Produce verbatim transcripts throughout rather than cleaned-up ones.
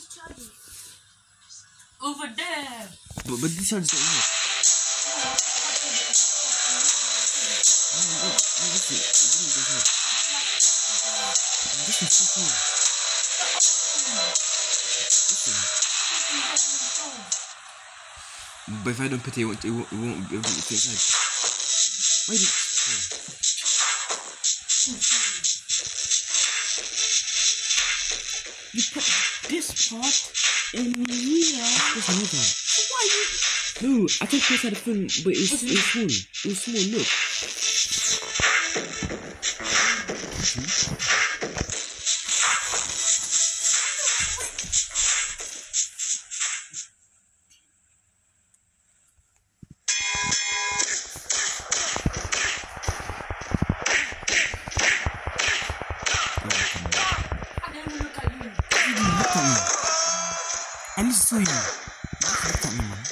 Over there. But, but this one's not here. This is so cool. But if I don't put it, it won't, it won't, it won't be able to fit inside. Why did you put this part in here? That's another. Why you? No, I took this out of the phone, but it was, it was small. It was small, look. I need to see you. Look at me, man.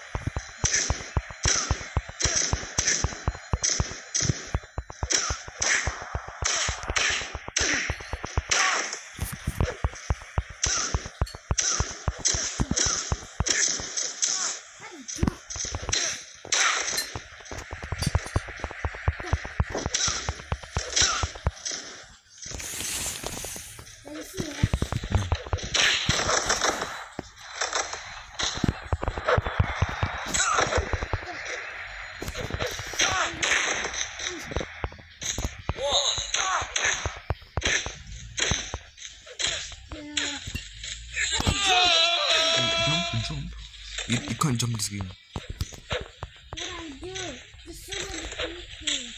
Jump. You, you can't jump this game. What I do? There's so many people.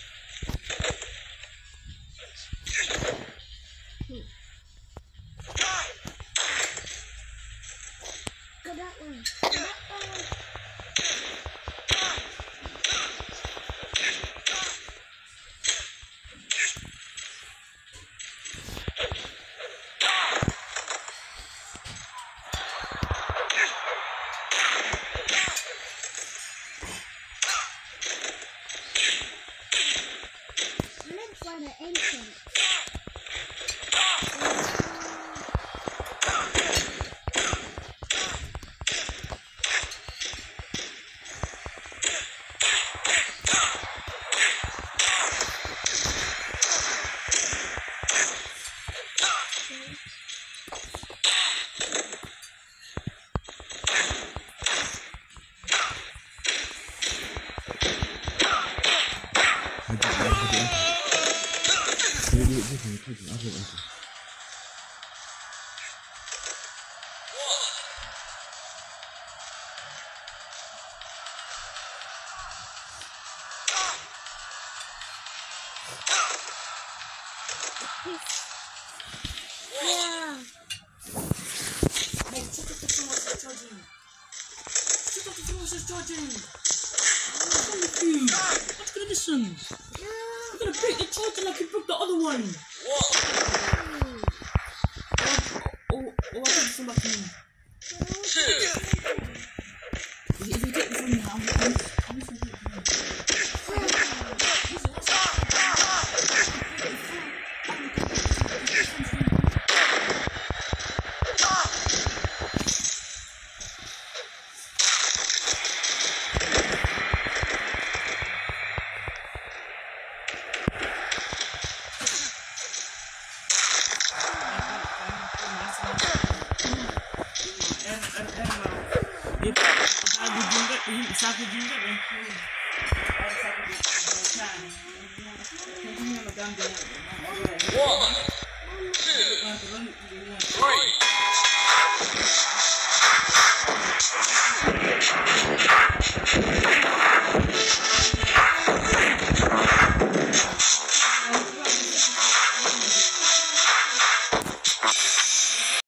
Go that one. Go that one. Find an entrance. Yeah. Mate, check out the phone while it's charging. Check out the phone while it's charging. What's wrong with you? What's gonna listen? You're gonna break the charger like you broke the other one. What? Oh, oh, oh, I can't come back to me. If you take the phone now, I'm going to take it from you. Saco de